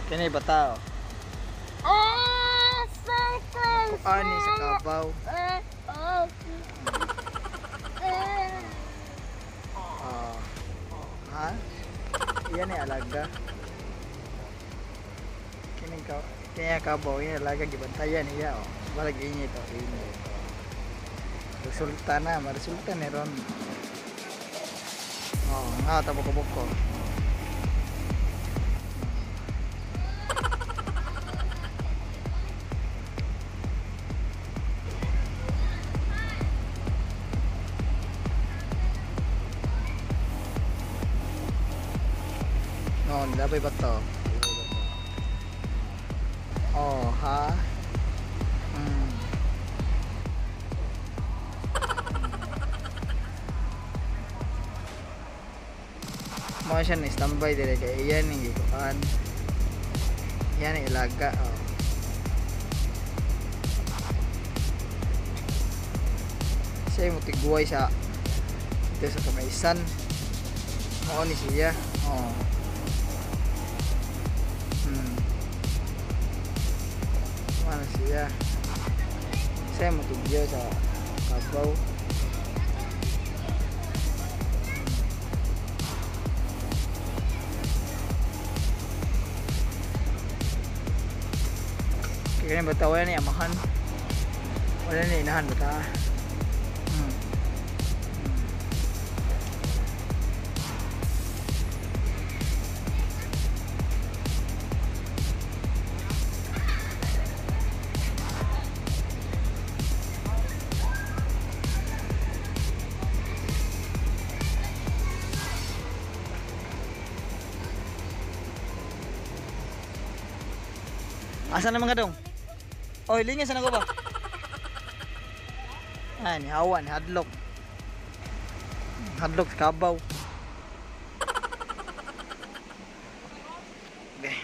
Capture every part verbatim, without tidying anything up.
Kini bata oh. Ah, circle. Ani sa kabaw. Ah, oh. Ah. Ha? Iyan ay alaga. Kini ka kaya kabaw yan alaga gibantayan iya oh. Balag init oh. Init. Resulta na, maresulta ni ron. Oh, nga tabok-boko. No, labay ba to? Oh, ha? Hmm. Mo siya na standby dire kay iyan ni gikuan. Yan ang ilaga oh. Siya mo tiguay sa dito sa kamaisan. Mo ni siya. Oh. Hmm. Ano siya? Siya mo tiguay sa kabaw. Kaya bata wala na amahan. Wala na inahan bata. Hmm. Asa na mga dong? Oy, lingas na ko ba? Ah, ni hawan, hadlok. Hadlok sa kabaw. Okay.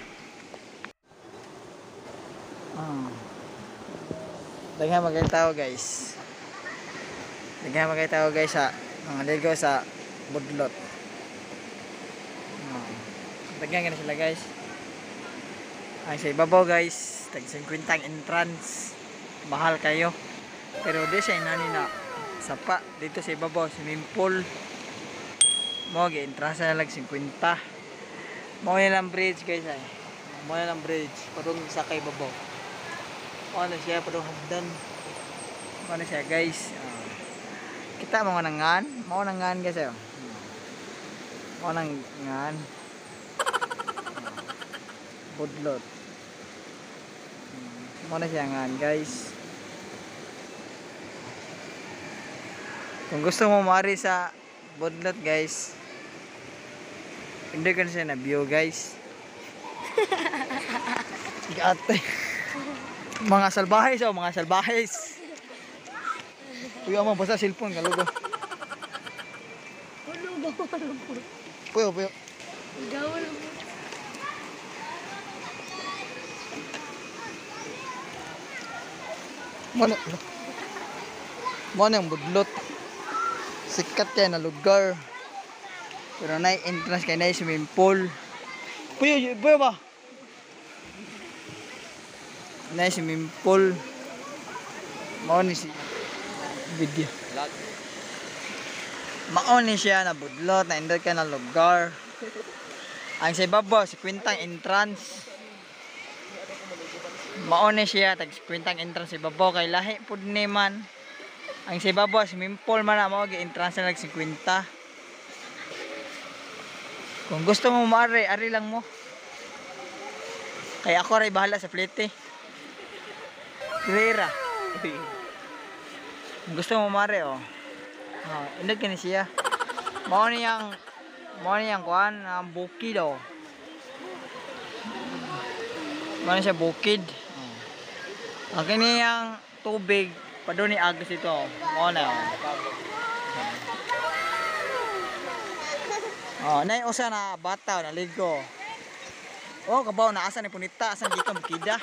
Ah. Daghan magay tao guys. Daghan magay tao guys sa mga ligo sa budlot. Ah. Daghan gani sila guys. Ay sa ibabaw guys, tag fifty ang entrance. Mahal kayo. Pero di siya inani na sapa dito sa ibabaw, swimming pool. Mo gi entrance na lang fifty. Mo na lang bridge guys ay. Mo na lang bridge padung sa kay ibabaw. Ano siya padung hagdan. Ano siya guys. Uh, kita mo nangan, mo nangan guys ayo. Mo nangan. Budlot. Muna siya ngan guys. Kung gusto mo mari sa budlot guys, hindi ka na siya na view guys. Gate. Mga salbahes oh, mga salbahes. Uy, mo basta cellphone kalugo. Hulugo, hulugo. Puyo, puyo. Gawal mo. Mana Mana yung budlot. Sikat kaya na lugar. Pero na entrance kaya na swimming pool. Puyo, puyo ba? Na swimming pool. Mao ni si video. Mao ni siya na budlot na indot ka na lugar. Ang sa ibabaw si kwintang entrance. Maone siya tag kwintang entrance sa ibabaw kay lahi pud ni man. Ang sa ibabaw swimming pool man na mao gi entrance na nag fifty. Kung gusto mo maari, ari lang mo. Kay ako ray bahala sa plete. Rera. Kung gusto mo maari oh. Oh, indot kani siya. Mao ni yang mao ni yang kuan ang bukid oh. Mao siya bukid. Ang kaniyang tubig pa doon ni agos ito. Mo na. Oh, nay usa na bata na ligo. Oh, kabaw na asa ni punita, asan gikan bukida.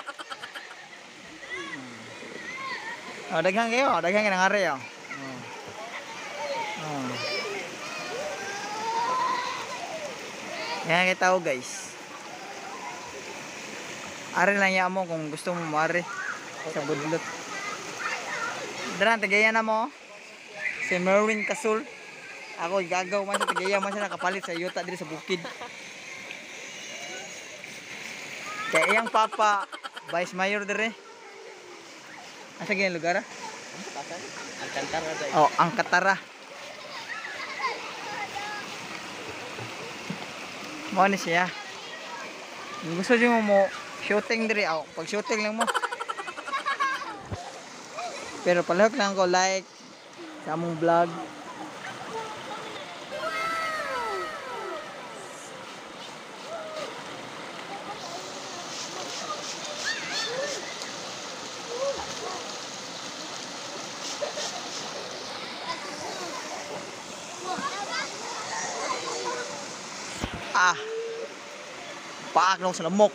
Oh, daghang kayo, daghang ka nang ari oh. Oh. Yan kita tao guys. Ari lang ya mo kung gusto mo mari sa budlot. Dara tagayan na mo. Si Merwin Kasul. Ako gagaw man sa tagayan man siya nakapalit sa yuta diri sa bukid. Kaya iyang papa vice mayor dire. Asa gyud lugar? Alcantara dai. Oh, Angkatara. Mo ni siya. Kung gusto niyo mo shooting diri aw, pag shooting lang mo. Pero palihok lang ko like sa among vlog. Ah. Paak nung sa lamok.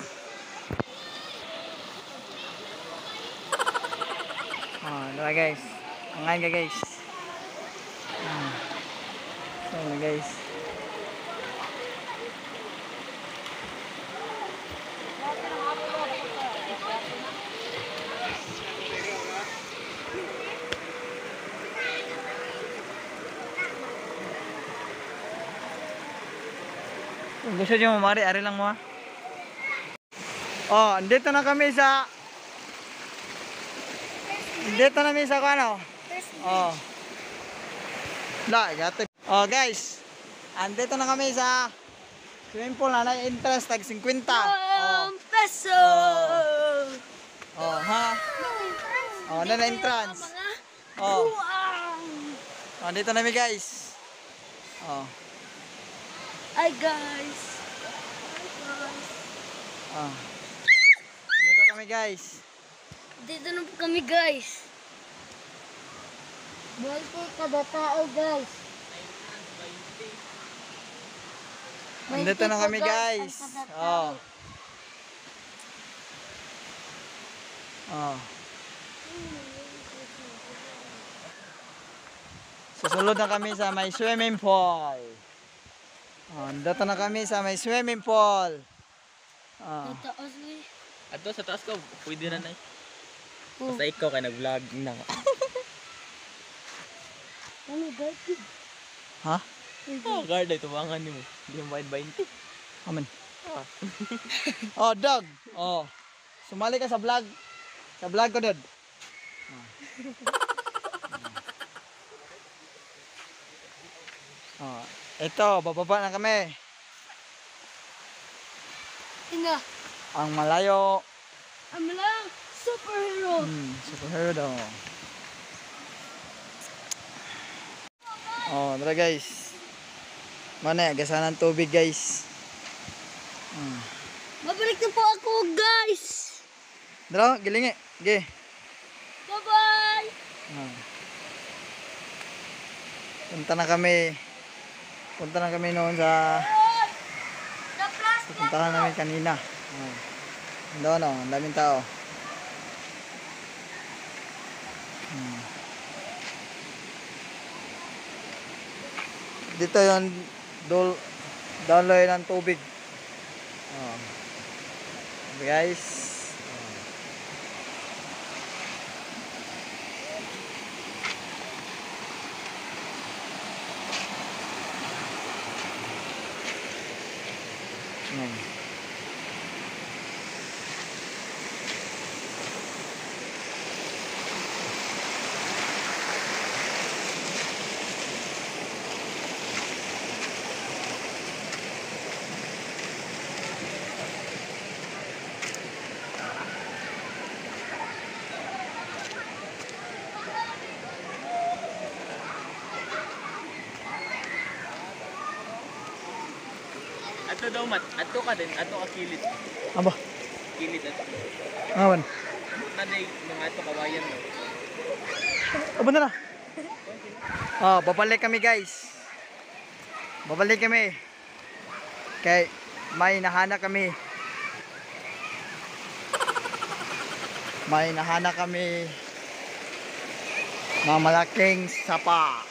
Ah, dala guys. Angan ka guys. Ah. So na guys. Kung gusto nyo mamari, ari lang mo ha. Oh, dito na kami sa Dito na kami sa ano? Oh. La, gato. Oh, guys. Andito na kami sa swimming pool na na-interest tag fifty. Oh. Um, peso! Oh, ha. Oh, na na entrance. Oh. Oh, dito na kami, guys. Oh. Hi guys! Hi guys! Oh. Dito kami, guys. Dito na po kami guys. Mahal po kada tao guys. Andito na kami, guys. Oh. Oh. Susunod na kami sa may swimming pool. Oh, andito na kami sa may swimming pool. Oh. Tataas eh. Ato sa taas ko, pwede na nay. Oh. Basta ikaw kay nag-vlog na. Ano guys? Ha? Oh, guard ay tuwangan nimo. Di mo bayad twenty. Amen. Oh, dog. Oh. Sumali ka sa vlog. Sa vlog ko, dod. Oh. Ito, bababa na kami. Ina, Ang malayo. ang lang superhero. Hmm, superhero daw. Oh, tara guys. Mana, gasan ng tubig guys. Hmm. Babalik na po ako guys. Dara, gilingi. Ge. Bye bye. Ah. Punta na kami. Punta na kami noon sa The plastic. puntahan namin kanina. Oh. Doon oh, ang daming tao. Hmm. Dito yon dol daloy ng tubig. Oh. Guys. Hmm. Ato daw mat, ato ka din, ato ka kilit. Aba, Kilit ato. awan. Naday mga ato kawayan no. Aba na na. Oh, babalik kami guys. Babalik kami. Kay may nahana kami. May nahana kami mga malaking sapa.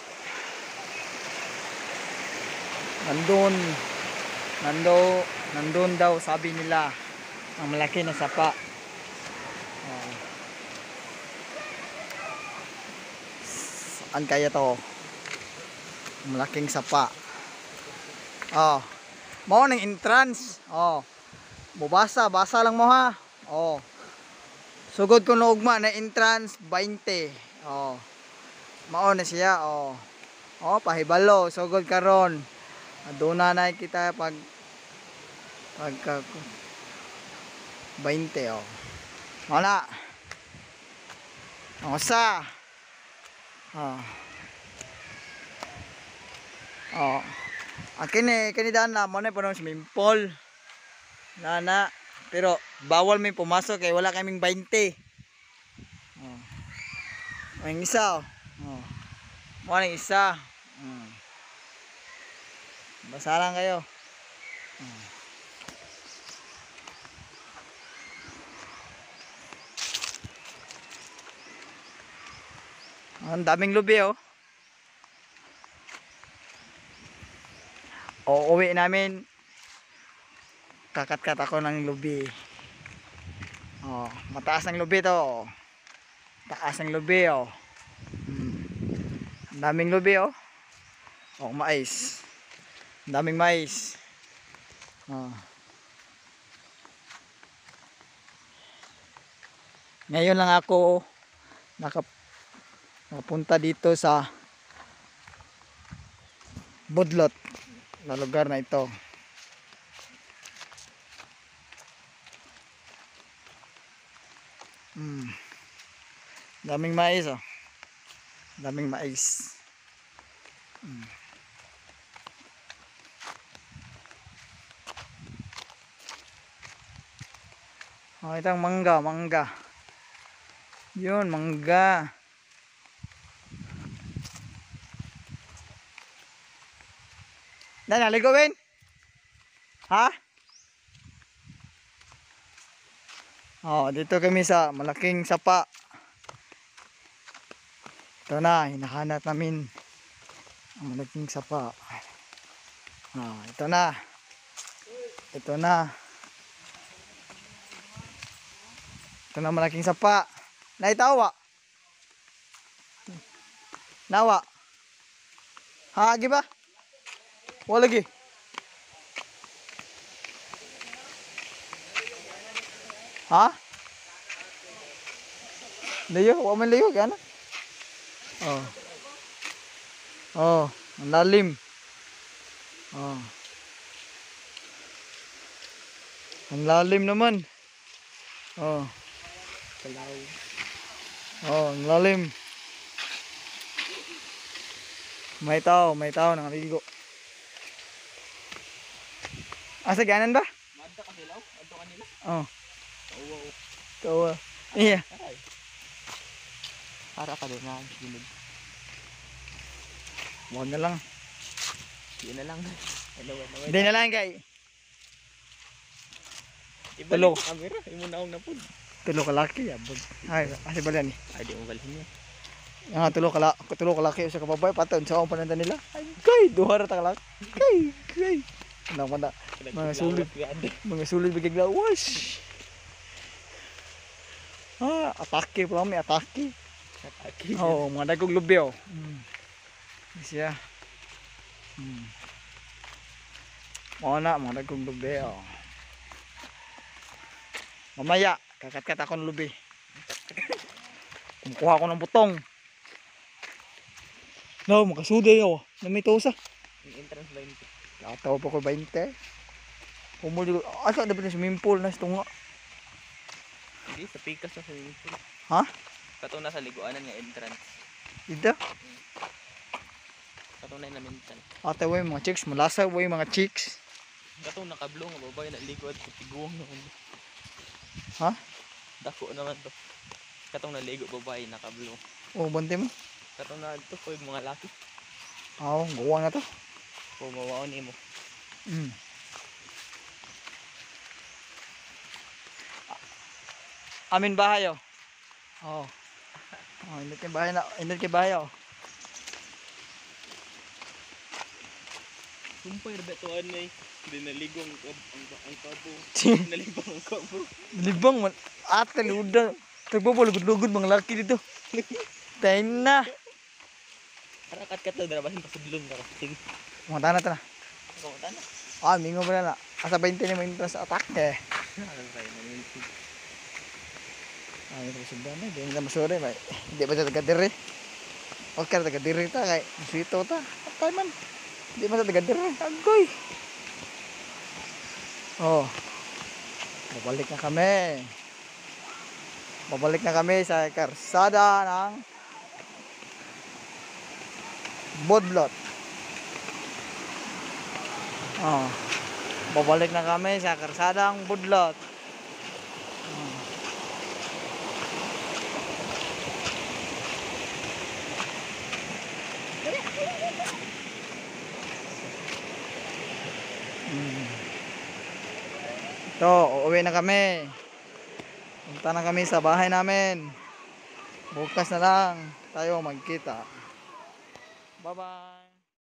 Nandun, nando, nandun daw sabi nila ang malaki na sapa. Oh. Saan kaya to? Malaking sapa. Oh. Mao ning entrance. Oh. Mubasa, basa lang mo ha. Oh. Sugod ko na ugma na entrance twenty. Oh. Mao na siya. Oh. Oh, pahibalo. Sugod karon. Aduna na kita pag pagka twenty. Oh. Wala. Ang usa. Oh. Oh. Ang kini kini daan na mo na puno swimming pool. Nana, pero bawal may pumasok kay wala kaming twenty. Oh. Ang isa oh. Oh. Mo ang isa. Hmm. Basa lang kayo. Hmm. Ang daming lubi oh. O uwi namin. Kakat-kat ako ng lubi. Oh, mataas ng lubi to. Taas ng lubi oh. Hmm. Ang daming lubi oh. Oh, mais. Ang daming mais. Oh. Ngayon lang ako nakap napunta dito sa Budlot na lugar na ito. Hmm. Daming mais oh. Daming mais. Hmm. Oh, itong mangga, mangga. Yun, mangga. Na naligawin? Ha? Oh, dito kami sa malaking sapa. Ito na, hinahanap namin ang malaking sapa. Oh, ito na. Ito na. Ito na malaking sapa. Naitawa. Nawa. Ha, agi ba? Wala lagi. Ha? Layo, wa man layo gana. Oh. Oh, ang lalim. Oh. Ang lalim naman. Oh. Kalaw. Oh, ang lalim. May tao, may tao nakaligo. Asa ganan ba? Madda ka hilaw? Adto kanila? Oh. Oo. Tawa. Iya. Aray. Para ka din na gilid. Wag na lang. Yun na lang. Hello, hello. Hindi na lang kay. Ibalik Hello. ang camera. Imo na na pud. Tulo ka laki abog. Ay, kasi bala ni. Ay di mo balhin niya. Nga tulo ka laki, tulo ka laki sa kababay paton sa akong pananda nila. Ay, kay duha ra ta ka laki. Kay, kay. Nang manda. Mga sulit. Mga sulit bigig lawas. Ah, atake pa may atake. Atake. Oh, mga dagog lubi oh. Mm. Siya. Hmm. Mo na mga dagog lubi oh. Mamaya, kakat-kat ako ng lubi. Kumukuha ko ng butong. No, makasuday ako. Namitosa. Yung entrance twenty. Katawa pa ko twenty. Pumuli ko. Asa dapat na swimming pool na ito nga. Hindi, sa pikas na swimming pool. Ha? Katong nasa liguanan nga entrance. Ida? Katong na namintan. Ate way mga chicks. Malasa way mga chicks. Katong nakablong nga babae na ligo at tiguang na ulo. Ha? Dako naman to. Katong naligo babae nakablong. Oh, bante mo. Katong na to ko yung mga laki. Oo, gawa na to. Pumawaon nimo. Mm. Amin bahay oh. Oh. Oh, indot kay bahay na, indot kay bahay oh. Sumpay ra beto anay. Di naligo ang kab ang ang kabo. Nalibang ang kabo. Libang man ate luda. Nagbobol, lugod-lugod mga laki dito. Time na. Harakat ka to, darabahin pasudlon ka ka. Sige. Mga tanah tanah. Kumunta na. Ah, mingo ba na? Asa twenty na minutes sa attack eh. Alam tayo, nangintig. Ah, ito sa dami. Di na masuri. May. Hindi ba sa taga-diri? Okay, taga-diri ta. Kay, sweeto ta. Okay man. Hindi ba sa taga-diri? Agoy. Oh. Babalik na kami. Babalik na kami sa karsada ng Bodlot. Oh. Babalik na kami sa karsadang Budlot. Oh. Hmm. Ito, uuwi na kami. Punta na kami sa bahay namin. Bukas na lang tayo magkita. Bye-bye.